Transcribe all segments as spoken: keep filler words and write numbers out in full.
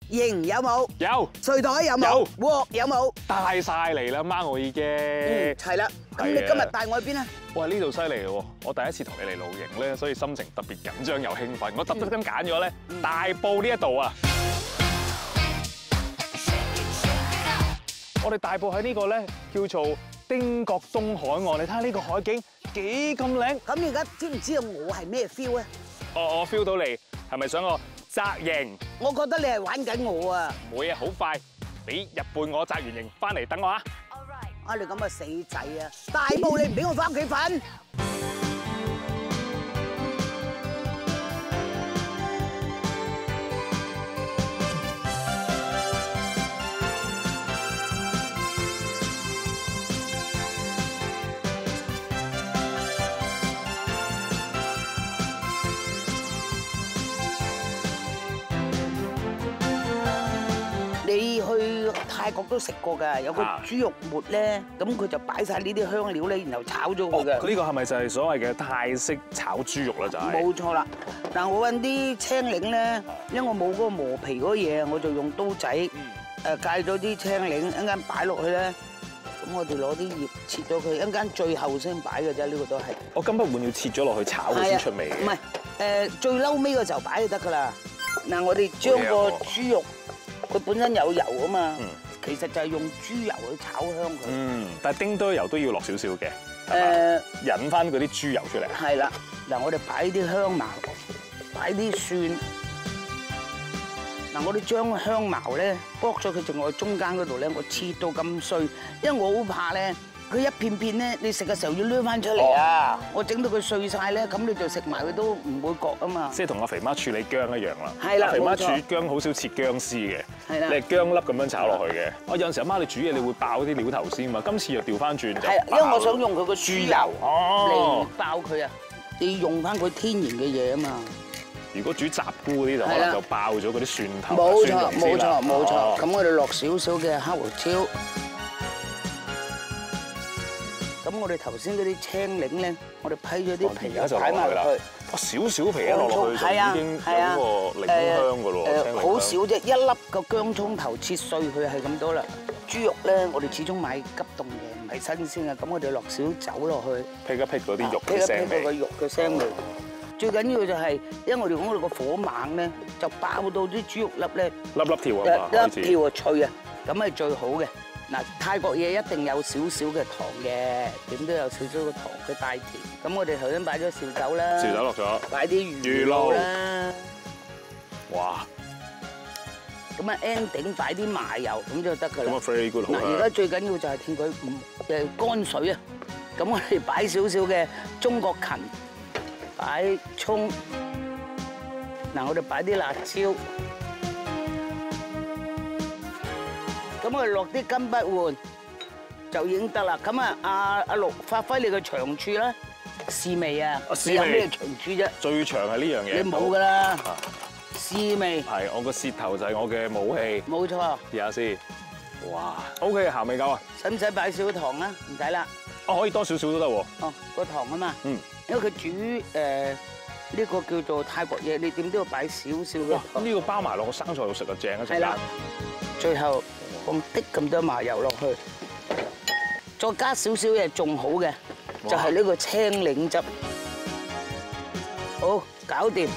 型有冇？ 有。 睡袋有冇？鑊有冇？ 帶晒嚟啦，媽我已經。 嗯，係啦。咁你今日帶我去邊啊？ 哇！呢度犀利喎，我第一次同你嚟露營咧，所以心情特別緊張又興奮。我特登揀咗咧大埔呢一度啊。我哋大埔喺呢個咧叫做汀角東海岸，你睇下呢個海景幾咁靚。 咁你而家知唔知道我係咩 feel 啊？ 我我 feel 到你係咪想我紮營？ 我覺得你係玩緊我啊！ 唔會啊，好快，你日半我紮完營翻嚟等我啊！ 啊你咁嘅死仔啊！大埔你唔俾我翻屋企瞓？你去泰國都食過㗎，有個豬肉末咧，咁佢就擺晒呢啲香料咧，然後炒咗佢嘅。 呢個係咪就係所謂嘅泰式炒豬肉啦？就係。 冇錯啦。但我揾啲青檸咧，因為我冇嗰個磨皮嗰嘢，我就用刀仔誒戒咗啲青檸，一陣間擺落去咧。咁我哋攞啲葉切咗佢，一陣間最後先擺嘅啫，呢個都係。 我金不換要切咗落去炒佢先出味嘅。 唔係誒，最嬲尾嘅時候擺就得㗎啦。嗱，我哋將個豬肉。佢本身有油啊嘛，其實就係用豬油去炒香佢。嗯， 但係丁多油都要落少少嘅，誒，引翻嗰啲豬油出嚟。 係啦，嗱，我哋擺啲香茅，擺啲蒜。嗱，我哋將香茅咧剝咗佢，剩喺中間嗰度咧，我切到咁碎，因為我好怕咧，佢一片片咧，你食嘅時候要攞翻出嚟啊！我整到佢碎晒咧，咁你就食埋佢都唔會覺啊嘛。 即係同阿肥媽處理薑一樣啦。 係啦， 肥媽煮薑好少切薑絲嘅。 係啦。 你係薑粒咁樣炒落去嘅。我有陣時阿媽你煮嘢，你會爆啲料頭先嘛。今次又調翻轉就。 係，因為我想用佢個豬油嚟爆佢啊！你要用翻佢天然嘅嘢啊嘛。 如果煮雜菇嗰啲就可能就爆咗嗰啲蒜頭。 冇錯，冇錯，冇錯。咁我哋落少少嘅黑胡椒。咁我哋頭先嗰啲青檸咧，我哋批咗啲皮擺埋落去。 哇，少少皮一落落去就已經有個檸香噶咯。 誒，好少啫，一粒個薑葱頭切碎佢係咁多啦。豬肉咧，我哋始終買急凍嘅，唔係新鮮嘅。咁我哋落少酒落去， 辟一辟嗰啲肉嘅腥味。 辟一辟嗰個肉嘅腥味。最緊要就係，因為我哋講我哋個火猛咧，就爆到啲豬肉粒咧， 粒粒跳啊嘛， 一跳啊脆啊，咁係最好嘅。嗱，泰國嘢一定有少少嘅糖嘅，點都有少少嘅糖嘅帶甜。咁我哋頭先擺咗紹酒啦， 紹酒落咗， 擺啲魚露啦， 哇！ 咁啊 ending 擺啲麻油咁就得㗎啦。 咁啊 very good 好啦。 嗱，而家最緊要就係見佢唔誒乾水啊。咁我哋擺少少嘅中國芹，擺葱，嗱我哋擺啲辣椒。咁我哋落啲金不換就已經得啦。咁啊，阿阿陸發揮你嘅長處啦，試味啊！你有咩長處啫？ 最長係呢樣嘢。 你冇㗎啦，試味。 係，我個舌頭就係我嘅武器。 冇錯。 試下先。哇 ，OK， 鹹味夠啊。 使唔使擺少糖啊？唔使啦。 哦，可以多少少都得喎。 哦，個糖啊嘛。 嗯。 因為佢煮誒呢個叫做泰國嘢，你點都要擺少少嘅糖。 呢個包埋落個生菜度食就正啊！ 係啦。最後。放啲咁多麻油落去，再加少少嘢仲好嘅，就係呢個青檸汁。好，搞掂。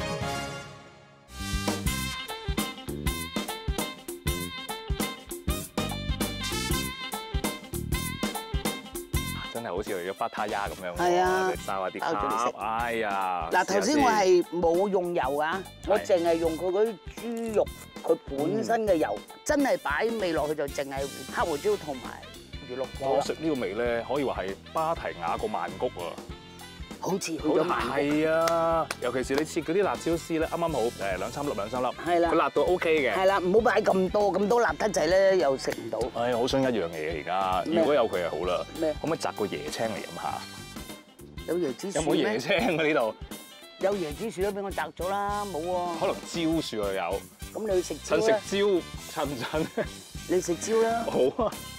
真係好似去咗巴塔亞咁樣。 係啊， 沙華啲蝦。哎呀！ 嗱，頭先我係冇用油啊，我淨係用佢嗰啲豬肉。佢本身嘅油真係擺味落去就淨係黑胡椒同埋魚綠。 我食呢個味咧，可以話係芭提雅個曼谷啊， 好似去咗曼谷。 係啊，尤其是你切嗰啲辣椒絲咧，啱啱好誒兩三粒兩三粒。 係啦， 佢辣到 OK 嘅。 係啦，唔好擺咁多，咁多辣得滯咧又食唔到。 唉，好想一樣嘢而家，如果有佢就好啦。 咩？ 可唔可以摘個椰青嚟飲下？ 有椰子樹有冇椰青啊？呢度有椰子樹都俾我摘咗啦，冇喎。 可能蕉樹又有。 咁你去食蕉趁食蕉，趁唔趁？ 你食蕉啦。 好啊。